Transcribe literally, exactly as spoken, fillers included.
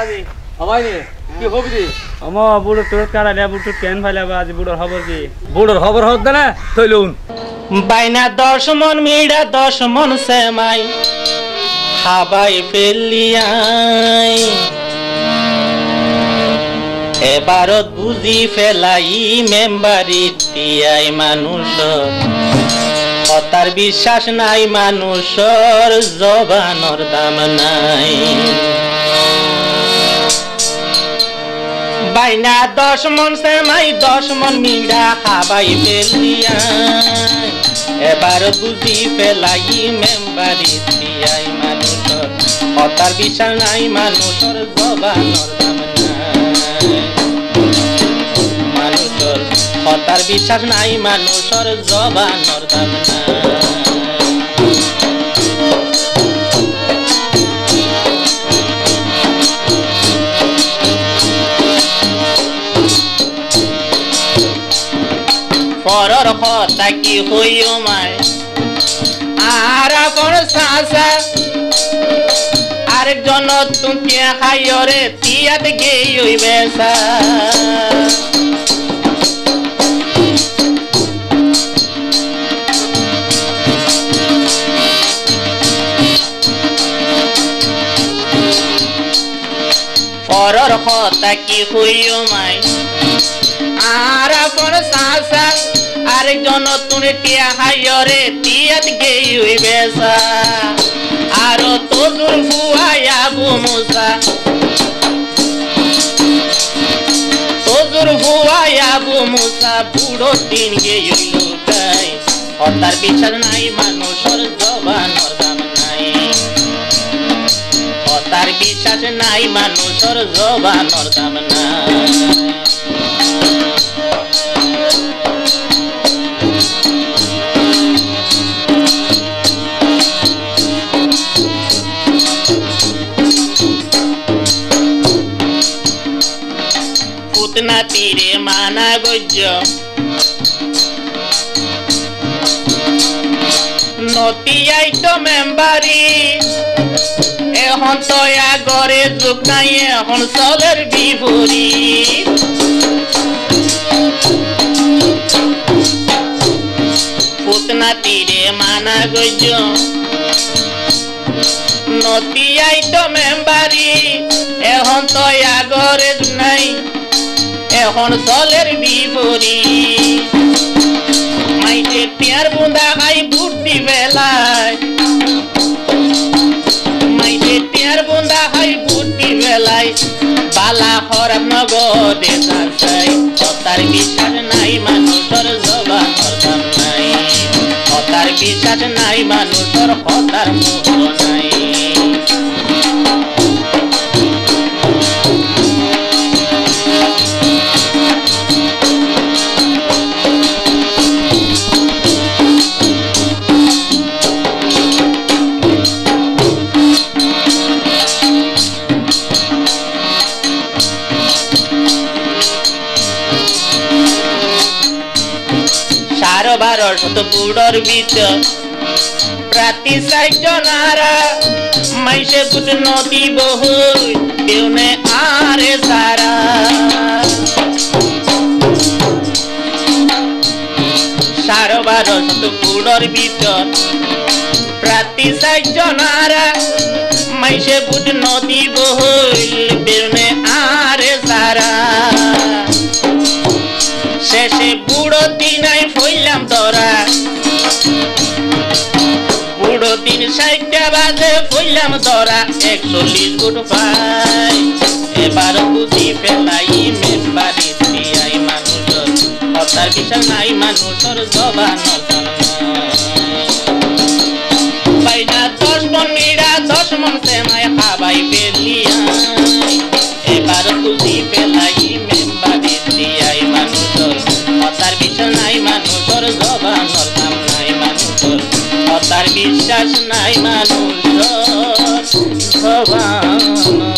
আজি হবাইনি কি হবি দি আমা বুড়ো তোর কারা লে বুড়ো কেন ফাইলাবা আজি বুড়োর খবর কি বুড়োর খবর হদ না তইলুন বাইনা দশ মন মিড়া দশ মন সেমাই খাবাই ফেলিয়াই এবারত বুঝি ফেলাই মেম্বারি তিয়াই মানুষ কথার বিশ্বাস নাই মানুষর জবানর দাম নাই বাইনা দশ মন সেমাই দশ মন মিড়া খাবাই ফেলিয়াই এবার বুঝি ফেলাই মেম্বারি তিয়াই মানুষর কথার বিশ্বাস নাই মানুষর জবানর দাম নাই মানুষর কথার বিশ্বাস নাই মানুষর জবানর দাম নাই পরর কথা কি হইও মায় আর আপন সাসা আরেকজন তুমি খাইরে তিয়াত গেই বেসা পরর কথা কি হইও মায় আর আপন সাসা আরেকজন তুমি টিয়া খাইরে তিয়াত গেই বেসা আর তোজুর ফুয়াই আবু মুসা তোজুর ফুয়াই আবু মুসা বুড়ো দিন গেই লুকাই কথার বিচার নাই মানুষের জবানর দাম নাই কথার বিশ্বাস নাই মানুষের জবানর দাম নাই পুতনা তীরে মানা গজ্য নতি আইতো মেম্বারি এখন তো আগরে যুগ নাই এখন চলের বিভুরি পুতনা তীরে মানা গজ্য নতি আইতো মেম্বারি এখন তো আগরে যুগ নাই এখন চলের বিপরি মাইতে টিয়ার বুন্দা খাই বুদ্ধি বেলায় মাইতে টিয়ার বুন্দা খাই বুদ্ধি বেলায় বালা খরাব নগদে চাই কথার বিশ্বাস নাই মানুষের জবানর দাম নাই কথার বিশ্বাস নাই মানুষের কথার মুখ নাই বারো শত বুড়োর ভিতর প্রাতি সাইজনারা মাইসে বুট নদী বহু দেউনে আরে সারা সারো বারো শত বুড়োর ভিতর প্রাতি সাইজনারা মাইসে বুট নদী বহু দেউনে আরে সারা শেষে বুড়ো দিনাই ফইলাম তোরা বুড়ো দিন সাইটা বাজে ফইলাম তোরা একচল্লিশ গুট পাই এবার বুঝি ফেলাই মেম্বারি তিয়াই মানুষের কথার বিশ্বাস নাই মানুষের জবানর দাম নাই বাইনা দশ মন মিড়া দশ মন সেমাই খাবাই ফেলিয়াই এবার বুঝি ফেলাই মেম্বারি তিয়াই মানুষের কথার বিশ্বাস নাই মানুষের জবানর দাম নাই মানুষের কথার বিশ্বাস নাই মানুষের জবান